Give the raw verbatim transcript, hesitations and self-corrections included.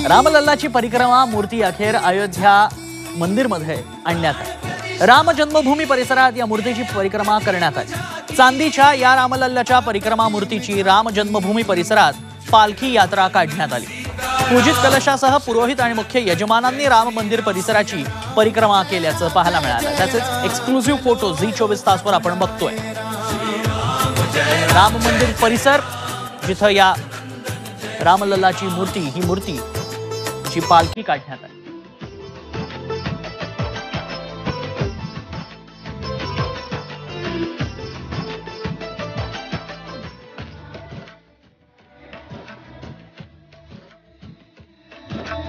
रामलल्लाची परिक्रमा मूर्ती अखेर अयोध्या मंदिरमध्ये आणण्यात आली। राम जन्मभूमी परिसरात या मूर्तीची परिक्रमा करण्यात आली। चांदीच्या या रामलल्लाच्या परिक्रमा मूर्तीची राम जन्मभूमी परिसरात पालखी यात्रा काढण्यात आली। पूजित कलशासह पुरोहित आणि मुख्य यजमानांनी राम मंदिर परिसराची परिक्रमा केल्याचं पाहायला मिळालं। त्याचेच एक्सक्लुझिव्ह फोटो झी चोवीस तासवर आपण बघतोय। राम मंदिर परिसर जिथं या रामलल्लाची मूर्ती ही मूर्ती ची पालखी काढण्यात आली।